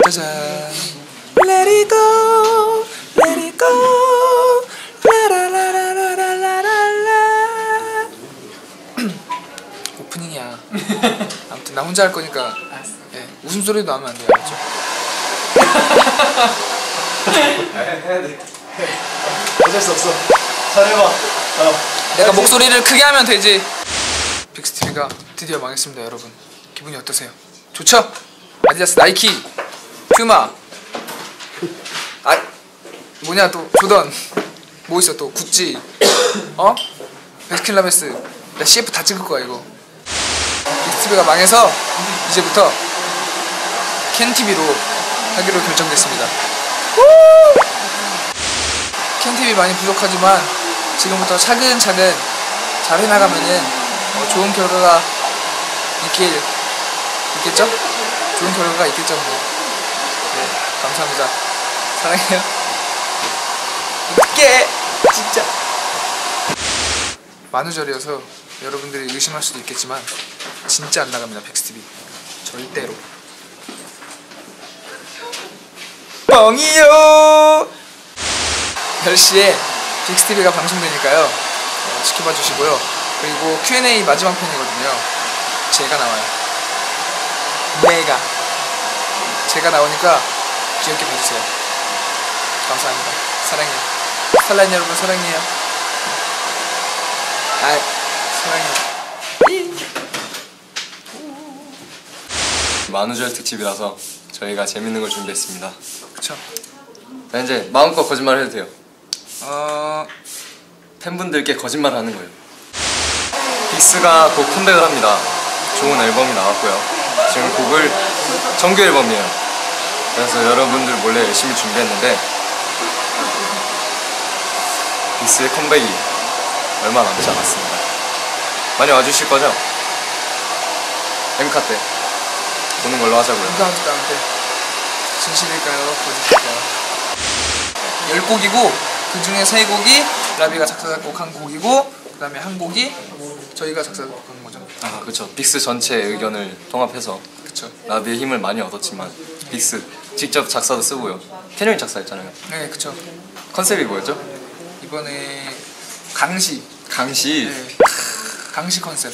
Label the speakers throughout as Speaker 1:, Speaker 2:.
Speaker 1: 짜잔. Let it go, let it go. 라라라라라라라라. 오프닝이야. 아무튼 나 혼자 할 거니까 예, 웃음소리도 나면 안 돼요. 알죠?
Speaker 2: 해야 돼. 어쩔 수 없어. 잘해봐.
Speaker 1: 내가 목소리를 크게 하면 되지. 빅스TV가 드디어 망했습니다. 여러분 기분이 어떠세요? 좋죠? 아디다스, 나이키, 퓨마, 뭐냐 또 조던, 뭐 있어 또 구찌, 베스킨라빈스. 나 CF 다 찍을 거야 이거. 빅스TV가 망해서 이제부터 캔TV로 하기로 결정됐습니다. 캔TV 많이 부족하지만 지금부터 차근차근 잘 해나가면은 좋은 결과가 있겠죠? 좋은 결과가 있겠죠. 네, 감사합니다. 사랑해요. 어떡해 진짜. 만우절이어서 여러분들이 의심할 수도 있겠지만 진짜 안 나갑니다. 빅스TV 절대로. 뻥이요. 10시에 빅스TV가 방송되니까요 지켜봐 주시고요. 그리고 Q&A 마지막 편이거든요. 제가 나와요. 제가 나오니까 귀엽게 봐주세요. 감사합니다. 사랑해요. 살라인 여러분 사랑해요. 사랑해요.
Speaker 2: 만우절 특집이라서 저희가 재밌는 걸 준비했습니다.
Speaker 1: 그쵸.
Speaker 2: 자, 이제 마음껏 거짓말 해도 돼요. 팬분들께 거짓말 하는 거예요. 빅스가 곧 컴백을 합니다. 좋은 앨범이 나왔고요. 지금 곡을 정규 앨범이에요. 그래서 여러분들 몰래 열심히 준비했는데 빅스의 컴백이 얼마 남지 않았습니다. 많이 와주실 거죠? 엠카 때 보는 걸로 하자고요.
Speaker 1: 다음때 진실일까요? 거짓일까요? 10곡이고 그 중에 3곡이 라비가 작사 작곡한 곡이고 그 다음에 한 곡이 저희가 작사 작곡한 거죠.
Speaker 2: 아 그렇죠. 빅스 전체 의견을 통합해서
Speaker 1: 그쵸.
Speaker 2: 라비의 힘을 많이 얻었지만 빅스 직접 작사도 쓰고요. 캐년이 작사했잖아요.
Speaker 1: 네 그쵸.
Speaker 2: 컨셉이 뭐였죠?
Speaker 1: 이번에 강시.
Speaker 2: 네.
Speaker 1: 강시 컨셉.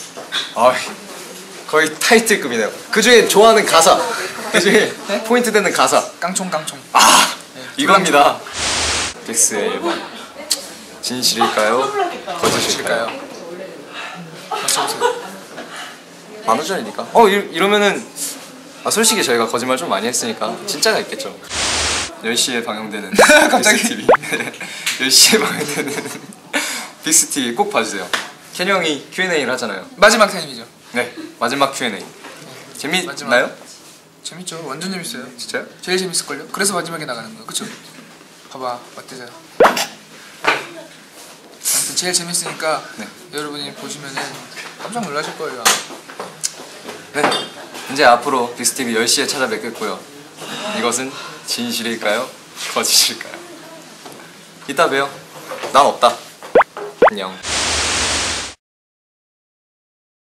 Speaker 2: 거의 타이틀급이네요. 그 중에 좋아하는 가사, 그 중에
Speaker 1: 네?
Speaker 2: 포인트 되는 가사.
Speaker 1: 깡총.
Speaker 2: 네, 이겁니다. 빅스의 앨범 진실일까요? 거짓일까요?
Speaker 1: 맞춰보세요.
Speaker 2: 만우절이니까. 이러면은 솔직히 저희가 거짓말 좀 많이 했으니까 진짜가 있겠죠. 10시에 방영되는
Speaker 1: 갑자기?
Speaker 2: 빅스TV 10시에 방영되는 빅스TV 꼭 봐주세요. 켄 형이 Q&A를 하잖아요.
Speaker 1: 마지막 타임이죠.
Speaker 2: 네, 마지막 Q&A. 재밌나요?
Speaker 1: 재밌죠. 완전 재밌어요.
Speaker 2: 진짜요?
Speaker 1: 제일 재밌을걸요? 그래서 마지막에 나가는 거예요. 그쵸? 봐봐 어때요? 아무튼 제일 재밌으니까
Speaker 2: 네.
Speaker 1: 여러분이 보시면은 깜짝 놀라실 거예요.
Speaker 2: 네, 이제 앞으로 빅스TV 10시에 찾아뵙겠고요. 이것은 진실일까요? 거짓일까요? 이따 봬요. 난 없다. 안녕.